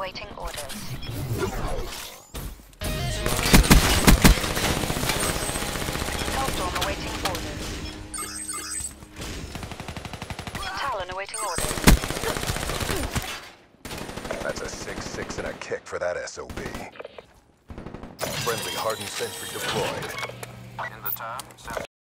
awaiting orders. Hellstorm awaiting orders. Talon awaiting orders. That's a 6-6 and a kick for that SOB. Friendly hardened sentry deployed. In the term,